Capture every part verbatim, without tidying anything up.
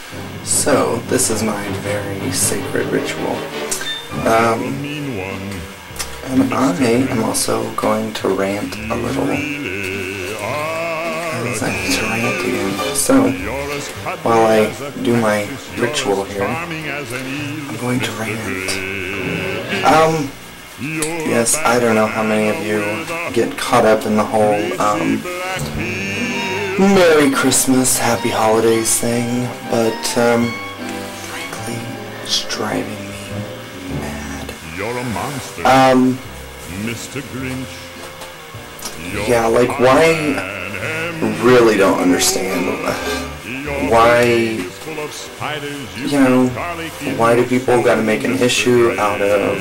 So, this is my very sacred ritual. Um, and I am also going to rant a little. Because I need to rant again. So, while I do my ritual here, I'm going to rant. Um, yes, I don't know how many of you get caught up in the whole, um, Merry Christmas, Happy Holidays thing, but, um, frankly, it's driving me mad. You're a monster, um, Mister Grinch. Yeah, like, why, really don't understand, why, you know, why do people gotta make an issue out of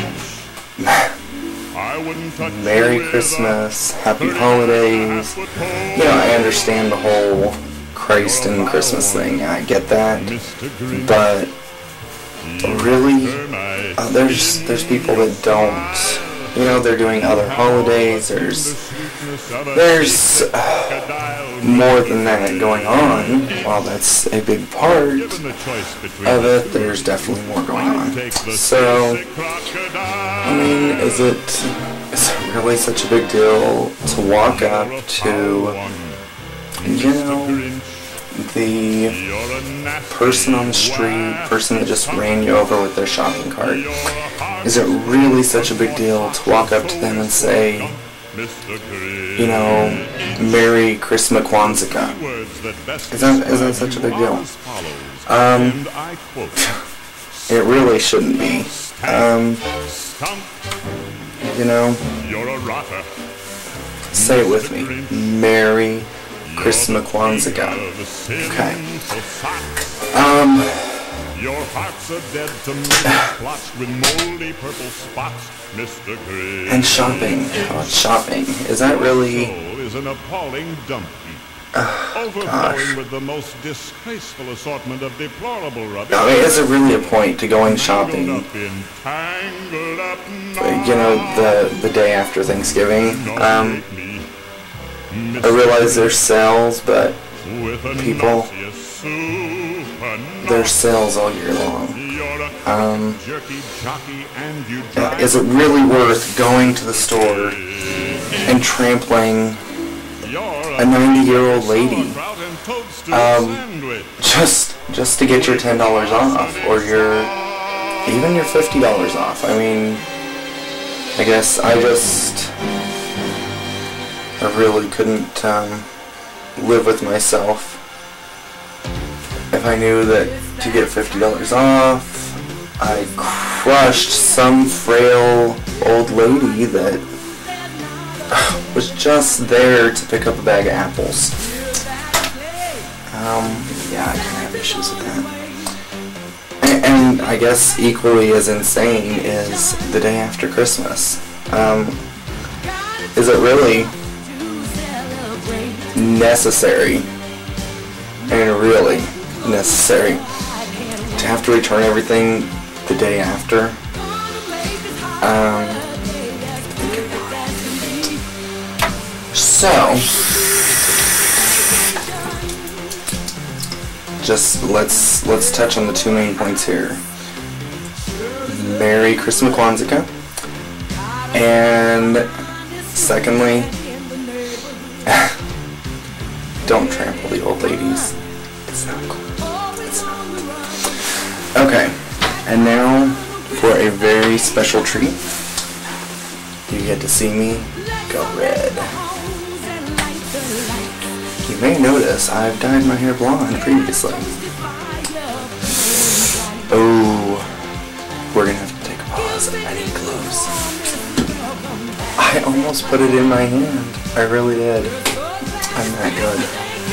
Merry Christmas, Happy Holidays? You know, I understand the whole Christ and Christmas thing, I get that, but really, uh, there's, there's people that don't, you know, they're doing other holidays, there's, there's uh, more than that going on. While that's a big part of it, there's definitely more going on. So, I mean, is it, is it really such a big deal to walk up to, you know, the person on the street, person that just ran you over with their shopping cart? Is it really such a big deal to walk up to them and say, you know, Merry Christmas Kwanzaa? Is that, is that such a big deal? Um, it really shouldn't be. Um, you know, say it with me. Merry Christmas Kwanzaa. Okay. Um, Your heart's a dead tomato plots with moldy purple spots, Mister Grinch. And shopping. Oh, shopping. Is that really... is an appalling dump heap. Uh, Overflowing with the most disgraceful assortment of deplorable rubbish. I mean, is it really a point to going shopping, you know, the, the day after Thanksgiving? Um, I realize there's sales, but people... There's sales all year long. Um, yeah, is it really worth going to the store and trampling a ninety-year-old lady um, just just to get your ten dollars off, or your even your fifty dollars off? I mean, I guess I just I really couldn't um, live with myself if I knew that to get fifty dollars off, I crushed some frail old lady that was just there to pick up a bag of apples. Um, yeah, I kind of have issues with that. And, and I guess equally as insane is the day after Christmas. Um, is it really necessary and really necessary to have to return everything the day after? Um, so, just let's let's touch on the two main points here. Merry Christmas Kwanzaa, and secondly, don't trample the old ladies. It's not cool. It's not. Okay, and now for a very special treat. You get to see me go red. You may notice I've dyed my hair blonde previously. Oh, we're gonna have to take a pause. I need clothes. I almost put it in my hand. I really did. I'm that good.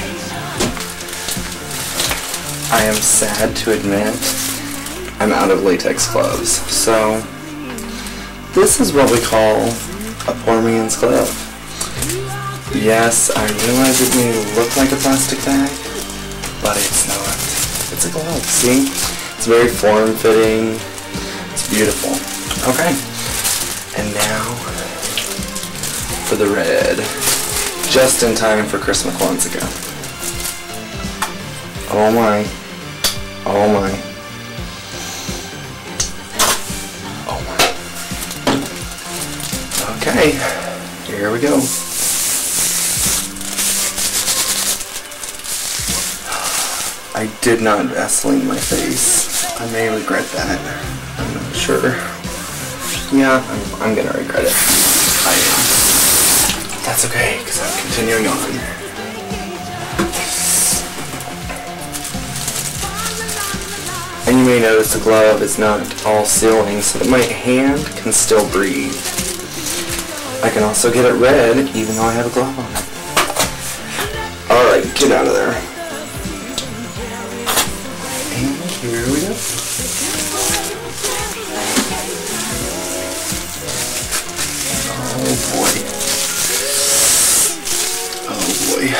I am sad to admit I'm out of latex gloves. So, this is what we call a poor man's glove. Yes, I realize it may look like a plastic bag, but it's not. It's a glove, see? It's very form-fitting. It's beautiful. Okay. And now for the red. Just in time for Christmas Kwanzaa. Oh my. Oh my. Oh my. Okay, here we go. I did not Vaseline my face. I may regret that. I'm not sure. Yeah, I'm, I'm gonna regret it. I am. That's okay, because I'm continuing on. And you may notice the glove is not all sealing, so that my hand can still breathe. I can also get it red, even though I have a glove on it. Alright, get out of there. And here we go. Oh boy. Oh boy.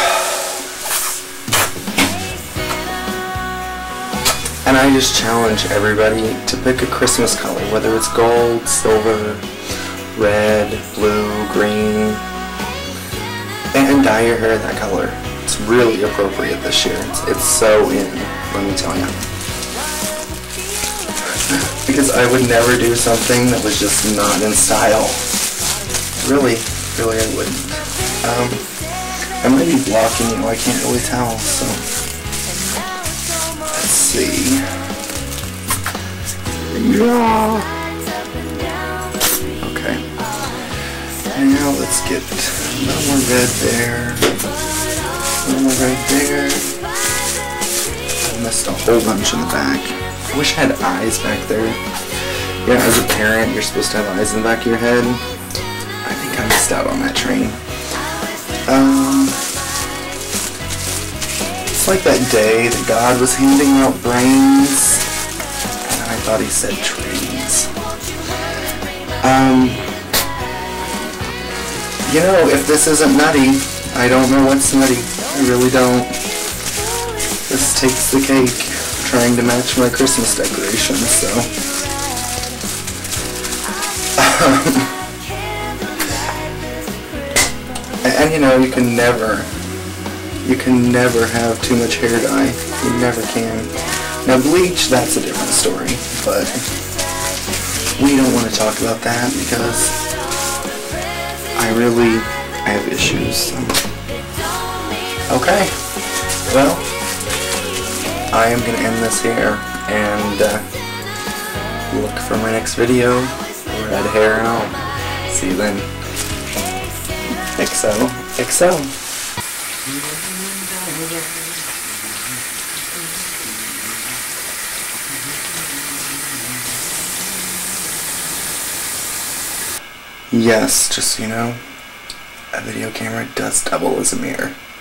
And I just challenge everybody to pick a Christmas color, whether it's gold, silver, red, blue, green, and dye your hair that color. It's really appropriate this year. It's, it's so in, let me tell you. Because I would never do something that was just not in style. Really, really I wouldn't. Um, I might be blocking you, I can't really tell, so. Let's see. Yeah. Okay. And now let's get a little more red there. A little more red there. I missed a whole bunch in the back. I wish I had eyes back there. Yeah, as a parent, you're supposed to have eyes in the back of your head. I think I missed out on that train. Um, it's like that day that God was handing out brains, and I thought he said trains. Um, you know, if this isn't nutty, I don't know what's nutty. I really don't. This takes the cake, trying to match my Christmas decorations, so. and, and you know, you can never, you can never have too much hair dye. You never can. Now bleach, that's a different story, but we don't want to talk about that because I really, I have issues. So. Okay, well, I am going to end this here, and uh, look for my next video, red hair and all. See you then. X O, X O. Yes, just so you know, a video camera does double as a mirror.